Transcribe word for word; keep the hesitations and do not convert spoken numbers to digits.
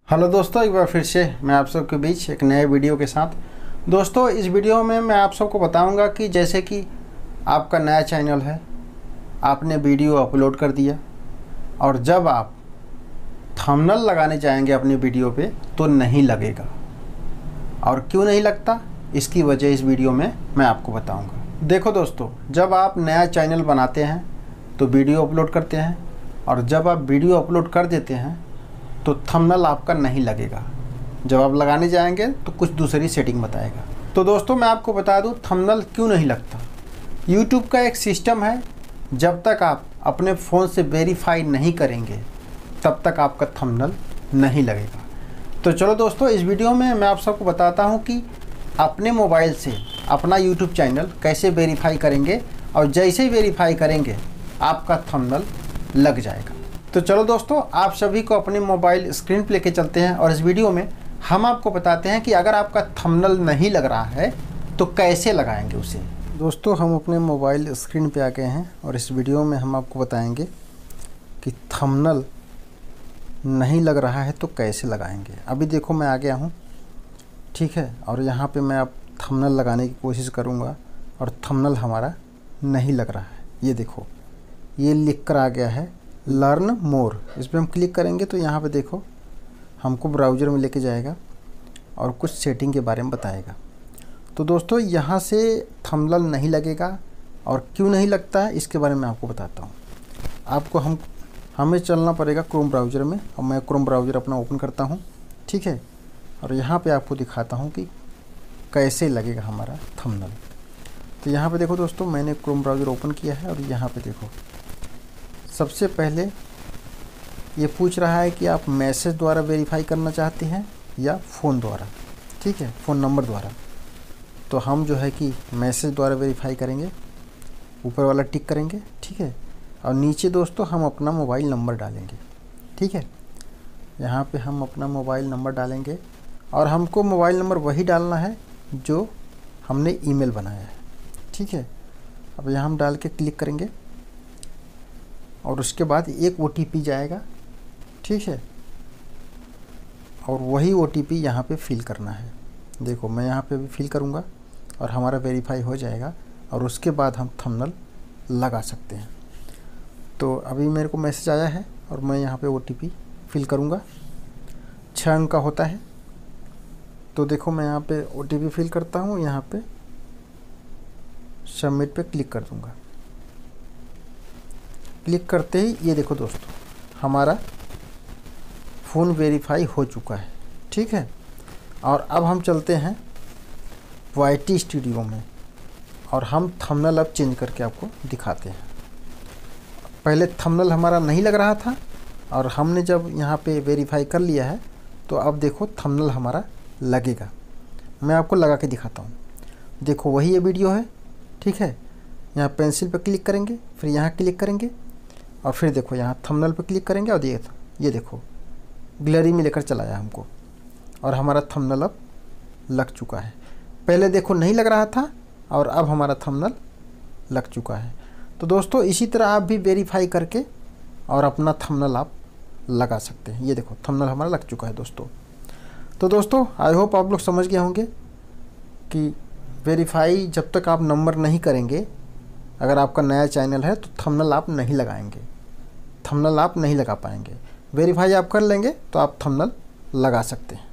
Hello दोस्तों, एक बार फिर से मैं आप सबके बीच एक नए वीडियो के साथ। दोस्तों, इस वीडियो में मैं आप सबको बताऊंगा कि जैसे कि आपका नया चैनल है, आपने वीडियो अपलोड कर दिया और जब आप थंबनेल लगाने जाएंगे अपनी वीडियो पे तो नहीं लगेगा। और क्यों नहीं लगता, इसकी वजह इस वीडियो में मैं आपको बताऊँगा। देखो दोस्तों, जब आप नया चैनल बनाते हैं तो वीडियो अपलोड करते हैं और जब आप वीडियो अपलोड कर देते हैं तो थंबनेल आपका नहीं लगेगा। जब आप लगाने जाएंगे तो कुछ दूसरी सेटिंग बताएगा। तो दोस्तों, मैं आपको बता दूं थंबनेल क्यों नहीं लगता। यूट्यूब का एक सिस्टम है, जब तक आप अपने फ़ोन से वेरीफाई नहीं करेंगे तब तक आपका थंबनेल नहीं लगेगा। तो चलो दोस्तों, इस वीडियो में मैं आप सबको बताता हूं कि अपने मोबाइल से अपना यूट्यूब चैनल कैसे वेरीफाई करेंगे और जैसे ही वेरीफाई करेंगे आपका थंबनेल लग जाएगा। तो चलो दोस्तों, आप सभी को अपने मोबाइल स्क्रीन पे लेके चलते हैं और इस वीडियो में हम आपको बताते हैं कि अगर आपका थंबनेल नहीं लग रहा है तो कैसे लगाएंगे उसे। दोस्तों, हम अपने मोबाइल स्क्रीन पे आ गए हैं और इस वीडियो में हम आपको बताएंगे कि थंबनेल नहीं लग रहा है तो कैसे लगाएंगे। अभी देखो मैं आ गया हूँ, ठीक है, और यहाँ पे मैं अब थंबनेल लगाने की कोशिश करूँगा और थंबनेल हमारा नहीं लग रहा है। ये देखो, ये लिख कर आ गया है लर्न मोर। इस पर हम क्लिक करेंगे तो यहाँ पे देखो हमको ब्राउज़र में लेके जाएगा और कुछ सेटिंग के बारे में बताएगा। तो दोस्तों, यहाँ से थंबनेल नहीं लगेगा और क्यों नहीं लगता है इसके बारे में आपको बताता हूँ। आपको हम हमें चलना पड़ेगा क्रोम ब्राउज़र में और मैं क्रोम ब्राउज़र अपना ओपन करता हूँ, ठीक है, और यहाँ पर आपको दिखाता हूँ कि कैसे लगेगा हमारा थंबनेल। तो यहाँ पर देखो दोस्तों, मैंने क्रोम ब्राउज़र ओपन किया है और यहाँ पर देखो सबसे पहले ये पूछ रहा है कि आप मैसेज द्वारा वेरीफाई करना चाहते हैं या फ़ोन द्वारा, ठीक है, फ़ोन नंबर द्वारा। तो हम जो है कि मैसेज द्वारा वेरीफाई करेंगे, ऊपर वाला टिक करेंगे, ठीक है, और नीचे दोस्तों हम अपना मोबाइल नंबर डालेंगे, ठीक है। यहाँ पे हम अपना मोबाइल नंबर डालेंगे और हमको मोबाइल नंबर वही डालना है जो हमने ईमेल बनाया है, ठीक है। अब यहाँ हम डाल के क्लिक करेंगे और उसके बाद एक ओ टी पी जाएगा, ठीक है, और वही ओ टी पी यहाँ पे फिल करना है। देखो मैं यहाँ पे भी फिल करूँगा और हमारा वेरीफाई हो जाएगा और उसके बाद हम थंबनेल लगा सकते हैं। तो अभी मेरे को मैसेज आया है और मैं यहाँ पे ओ टी पी फिल करूँगा, छः अंक का होता है। तो देखो मैं यहाँ पे ओ टी पी फिल करता हूँ, यहाँ पे सबमिट पे क्लिक कर दूँगा। क्लिक करते ही ये देखो दोस्तों, हमारा फ़ोन वेरीफाई हो चुका है, ठीक है। और अब हम चलते हैं वाई टी स्टूडियो में और हम थंबनेल अब चेंज करके आपको दिखाते हैं। पहले थंबनेल हमारा नहीं लग रहा था और हमने जब यहाँ पे वेरीफाई कर लिया है तो अब देखो थंबनेल हमारा लगेगा। मैं आपको लगा के दिखाता हूँ। देखो वही ये वीडियो है, ठीक है। यहाँ पेंसिल पर क्लिक करेंगे, फिर यहाँ क्लिक करेंगे और फिर देखो यहाँ थंबनेल पर क्लिक करेंगे और ये ये देखो ग्लेरी में लेकर चलाया हमको और हमारा थंबनेल अब लग चुका है। पहले देखो नहीं लग रहा था और अब हमारा थंबनेल लग चुका है। तो दोस्तों, इसी तरह आप भी वेरीफाई करके और अपना थंबनेल आप लगा सकते हैं। ये देखो थंबनेल हमारा लग चुका है दोस्तों। तो दोस्तों, आई होप आप लोग समझ गए होंगे कि वेरीफाई जब तक आप नंबर नहीं करेंगे, अगर आपका नया चैनल है तो थंबनेल आप नहीं लगाएंगे, थंबनेल आप नहीं लगा पाएंगे। वेरीफाई आप कर लेंगे तो आप थंबनेल लगा सकते हैं।